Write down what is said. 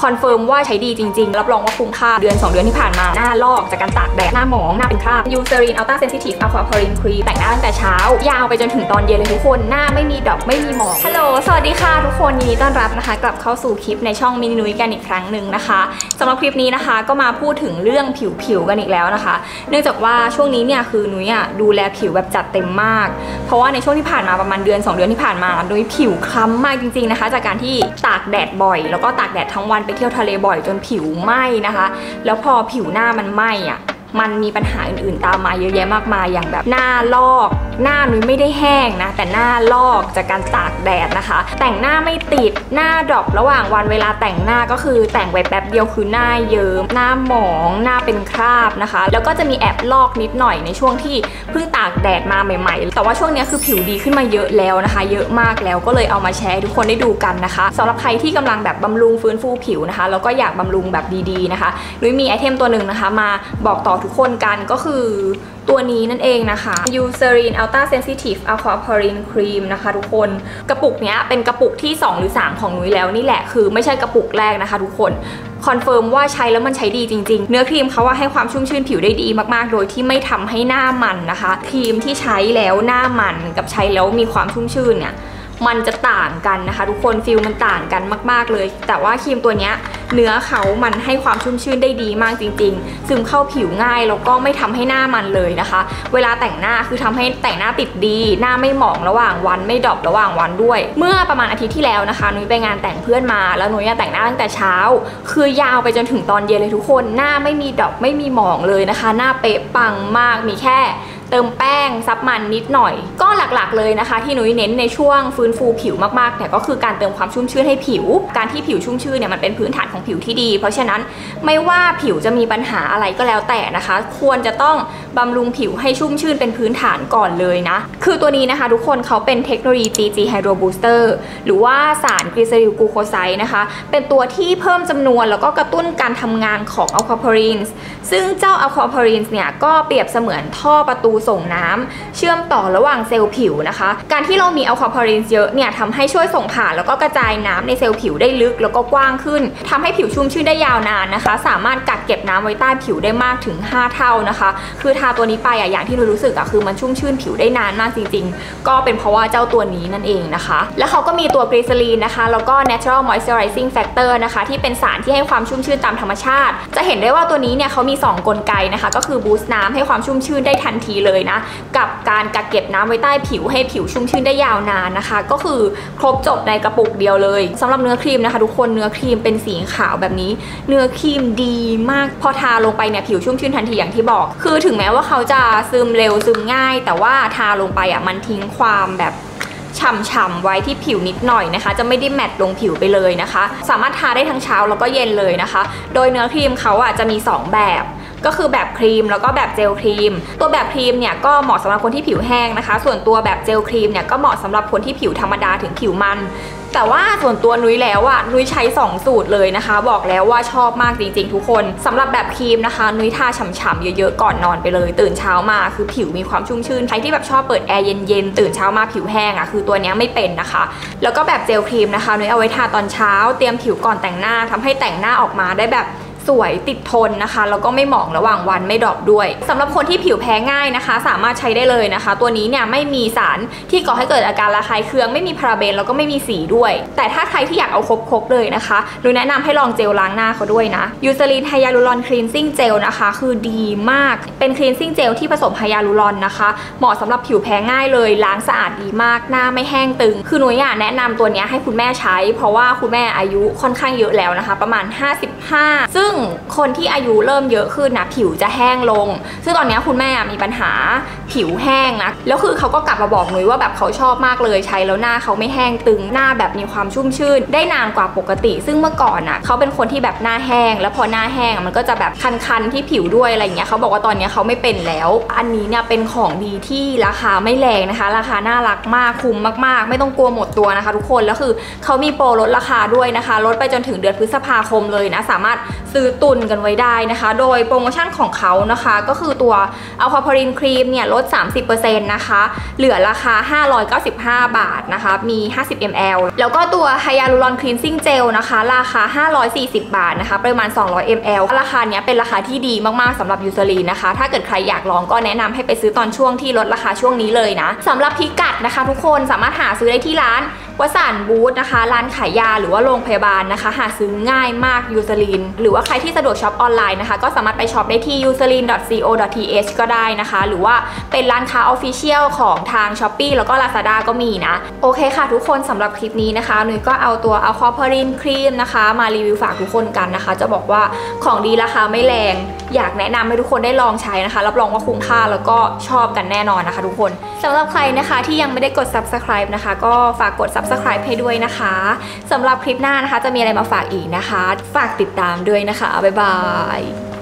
คอนเฟิร์มว่าใช้ดีจริงๆรับรองว่าคุ้มค่าเดือน2 เดือนที่ผ่านมาหน้าลอกจากการตากแดดหน้าหมองหน้าเป็นคราบ Eucerin Ultra Sensitive Aquaporin Cream แต่งหน้าตั้งแต่เช้ายาวไปจนถึงตอนเย็นเลยทุกคนหน้าไม่มีดอกไม่มีหมองฮัลโหลสวัสดีค่ะทุกคนยินดีต้อนรับนะคะกลับเข้าสู่คลิปในช่องมินินุ้ยกันอีกครั้งหนึ่งนะคะสำหรับคลิปนี้นะคะก็มาพูดถึงเรื่องผิวกันอีกแล้วนะคะเนื่องจากว่าช่วงนี้เนี่ยคือนุ้ยดูแลผิวแบบจัดเต็มมากเพราะว่าในช่วงที่ผ่านมาประมาณเดือน2 เดือนที่ผ่านมานุ้ยผิวคล้ำมากจริงๆนะคะจากการที่ตากแดดบ่อยแล้วก็ตากแดดทั้งวันไปเที่ยวทะเลบ่อยจนผิวไหม้นะคะแล้วพอผิวหน้ามันไหม้มันมีปัญหาอื่นๆตามมาเยอะแยะมากมายอย่างแบบหน้าลอกหน้านุ้ยไม่ได้แห้งนะแต่หน้าลอกจากการตากแดดนะคะแต่งหน้าไม่ติดหน้าดรอประหว่างวันเวลาแต่งหน้าก็คือแต่งไปแป๊บเดียวคือหน้าเยิ้มหน้าหมองหน้าเป็นคราบนะคะแล้วก็จะมีแอบลอกนิดหน่อยในช่วงที่เพิ่งตากแดดมาใหม่ๆแต่ว่าช่วงนี้คือผิวดีขึ้นมาเยอะแล้วนะคะเยอะมากแล้วก็เลยเอามาแชร์ให้ทุกคนได้ดูกันนะคะสำหรับใครที่กำลังแบบบำรุงฟื้นฟูผิวนะคะแล้วก็อยากบำรุงแบบดีๆนะคะนุ้ยมีไอเทมตัวหนึ่งนะคะมาบอกต่อทุกคนกันก็คือตัวนี้นั่นเองนะคะ Eucerin Ultra Sensitive Aquaporin Cream นะคะทุกคนกระปุกนี้เป็นกระปุกที่2 หรือ 3ของนุ้ยแล้วนี่แหละคือไม่ใช่กระปุกแรกนะคะทุกคนคอนเฟิร์มว่าใช้แล้วมันใช้ดีจริงๆเนื้อครีมเขาว่าให้ความชุ่มชื่นผิวได้ดีมากๆโดยที่ไม่ทำให้หน้ามันนะคะครีมที่ใช้แล้วหน้ามันกับใช้แล้วมีความชุ่มชื่นเนี่ยมันจะต่างกันนะคะทุกคนฟิลมันต่างกันมากๆเลยแต่ว่าครีมตัวนี้เนื้อเขามันให้ความชุ่มชื่นได้ดีมากจริงๆซึมเข้าผิวง่ายแล้วก็ไม่ทำให้หน้ามันเลยนะคะเวลาแต่งหน้าคือทำให้แต่งหน้าติดดีหน้าไม่หมองระหว่างวันไม่ดรอประหว่างวันด้วยเมื่อประมาณอาทิตย์ที่แล้วนะคะนุ้ยไปงานแต่งเพื่อนมาแล้วนุ้ยแต่งหน้าตั้งแต่เช้าคือยาวไปจนถึงตอนเย็นเลยทุกคนหน้าไม่มีดรอปไม่มีหมองเลยนะคะหน้าเป๊ะปังมากมีแค่เติมแป้งซับมันนิดหน่อยก็หลักๆเลยนะคะที่นุ้ยเน้นในช่วงฟื้นฟูผิวมากๆเนี่ยก็คือการเติมความชุ่มชื้นให้ผิวการที่ผิวชุ่มชื้นเนี่ยมันเป็นพื้นฐานของผิวที่ดีเพราะฉะนั้นไม่ว่าผิวจะมีปัญหาอะไรก็แล้วแต่นะคะควรจะต้องบำรุงผิวให้ชุ่มชื้นเป็นพื้นฐานก่อนเลยนะคือตัวนี้นะคะทุกคนเขาเป็นเทคโนโลยี GG Hydro Booster หรือว่าสารกลีเซอริลกลูโคไซด์นะคะเป็นตัวที่เพิ่มจำนวนแล้วก็กระตุ้นการทำงานของ Aquaporins ซึ่งเจ้า Aquaporins เนี่ยก็เปรียบเสมือนท่อประตูส่งน้ำเชื่อมต่อระหว่างเซลล์ผิวนะคะการที่เรามี Aquaporins เยอะเนี่ยทำให้ช่วยส่งผ่านแล้วก็กระจายน้ำในเซลล์ผิวได้ลึกแล้วก็กว้างขึ้นทำให้ผิวชุ่มชื้นได้ยาวนานนะคะสามารถกักเก็บน้ำไว้ใต้ผิวได้มากถึง5 เท่านะคะคือทาตัวนี้ไปอย่างที่เรารู้สึกคือมันชุ่มชื้นผิวได้นานมากจริงๆก็เป็นเพราะว่าเจ้าตัวนี้นั่นเองนะคะแล้วเขาก็มีตัวกลีเซอรีนนะคะแล้วก็ Natural Moisturizing Factor นะคะที่เป็นสารที่ให้ความชุ่มชื้นตามธรรมชาติจะเห็นได้ว่าตัวนี้เนี่ยเขามี2 กลไกนะคะก็คือบูสต์น้ำให้ความชุ่มชื้นได้ทันทีเลยนะกับการกักเก็บน้ำไว้ใต้ผิวให้ผิวชุ่มชื้นได้ยาวนานนะคะก็คือครบจบในกระปุกเดียวเลยสำหรับเนื้อครีมนะคะทุกคนเนื้อครีมเป็นสีขาวแบบนี้เนื้อครีมดีมากพอทาลงไปเนี่ยผิวชุ่มชื้นทันทีอย่างที่บอกคือถึงแม้ว่าเขาจะซึมเร็วซึมง่ายแต่ว่าทาลงไปมันทิ้งความแบบฉ่ำๆไว้ที่ผิวนิดหน่อยนะคะจะไม่ได้แมตต์ลงผิวไปเลยนะคะสามารถทาได้ทั้งเช้าแล้วก็เย็นเลยนะคะโดยเนื้อครีมเขาจะมี2 แบบก็คือแบบครีมแล้วก็แบบเจลครีมตัวแบบครีมเนี่ยก็เหมาะสำหรับคนที่ผิวแห้งนะคะส่วนตัวแบบเจลครีมเนี่ยก็เหมาะสำหรับคนที่ผิวธรรมดาถึงผิวมันแต่ว่าส่วนตัวนุ้ยแล้วนุ้ยใช้2 สูตรเลยนะคะบอกแล้วว่าชอบมากจริงๆทุกคนสำหรับแบบครีมนะคะนุ้ยทาฉ่ำๆเยอะๆก่อนนอนไปเลยตื่นเช้ามาคือผิวมีความชุ่มชื้นใครที่แบบชอบเปิดแอร์เย็นๆตื่นเช้ามาผิวแห้งคือตัวนี้ไม่เป็นนะคะแล้วก็แบบเจลครีมนะคะนุ้ยเอาไว้ทาตอนเช้าเตรียมผิวก่อนแต่งหน้าทำให้แต่งหน้าออกมาได้แบบสวยติดทนนะคะแล้วก็ไม่หมองระหว่างวันไม่ดรอปด้วยสำหรับคนที่ผิวแพ้ง่ายนะคะสามารถใช้ได้เลยนะคะตัวนี้เนี่ยไม่มีสารที่ก่อให้เกิดอาการระคายเคืองไม่มีพาราเบนแล้วก็ไม่มีสีด้วยแต่ถ้าใครที่อยากเอาครบเลยนะคะหนูแนะนำให้ลองเจลล้างหน้าเขาด้วยนะ Eucerin Hyaluron Cleansing Gel นะคะคือดีมากเป็น Cleansing Gel ที่ผสมไฮยาลูรอนนะคะเหมาะสำหรับผิวแพ้ง่ายเลยล้างสะอาดดีมากหน้าไม่แห้งตึงคือหนูแนะนำตัวนี้ให้คุณแม่ใช้เพราะว่าคุณแม่อายุค่อนข้างเยอะแล้วนะคะประมาณ55ซึ่งคนที่อายุเริ่มเยอะขึ้นนะผิวจะแห้งลงซึ่งตอนนี้คุณแม่มีปัญหาผิวแห้งนะแล้วคือเขาก็กลับมาบอกนุ้ยว่าแบบเขาชอบมากเลยใช้แล้วหน้าเขาไม่แห้งตึงหน้าแบบมีความชุ่มชื่นได้นานกว่าปกติซึ่งเมื่อก่อนเขาเป็นคนที่แบบหน้าแห้งแล้วพอหน้าแห้งมันก็จะแบบคันๆที่ผิวด้วยอะไรอย่างเงี้ยเขาบอกว่าตอนนี้เขาไม่เป็นแล้วอันนี้เนี่ยเป็นของดีที่ราคาไม่แรงนะคะราคาน่ารักมากคุ้มมากๆไม่ต้องกลัวหมดตัวนะคะทุกคนแล้วคือเขามีโปรลดราคาด้วยนะคะลดไปจนถึงเดือนพฤษภาคมเลยนะสามารถซื้อตุนกันไว้ได้นะคะโดยโปรโมชั่นของเขานะคะก็คือตัวอัลควาพอรินครีมเนี่ยลด 30% นะคะเหลือราคา595 บาทนะคะมี50 ml แล้วก็ตัวไฮยาลูรอนคลีนซิ่งเจลนะคะราคา540 บาทนะคะปริมาณ200 ml ราคาเนี้ยเป็นราคาที่ดีมากๆสำหรับยูซารีนนะคะถ้าเกิดใครอยากลองก็แนะนำให้ไปซื้อตอนช่วงที่ลดราคาช่วงนี้เลยนะสำหรับพิกัดนะคะทุกคนสามารถหาซื้อได้ที่ร้านวสันต์บูธนะคะร้านขายยาหรือว่าโรงพยาบาลนะคะหาซื้อง่ายมากยูซารีนหรือว่าใครที่สะดวกช็อปออนไลน์นะคะก็สามารถไปช็อปได้ที่ userin.co.th ก็ได้นะคะหรือว่าเป็นร้านค้าออฟฟิเชียลของทาง Shopee แล้วก็ Lazada ก็มีนะโอเคค่ะทุกคนสำหรับคลิปนี้นะคะหนุ่ยก็เอาตัว Aquaporin ครีมนะคะมารีวิวฝากทุกคนกันนะคะจะบอกว่าของดีราคาไม่แรงอยากแนะนำให้ทุกคนได้ลองใช้นะคะรับรองว่าคุ้มค่าแล้วก็ชอบกันแน่นอนนะคะทุกคนสำหรับใครนะคะที่ยังไม่ได้กด Subscribe นะคะก็ฝากกด Subscribe ให้ด้วยนะคะสำหรับคลิปหน้านะคะจะมีอะไรมาฝากอีกนะคะฝากติดตามด้วยนะคะบ๊ายบาย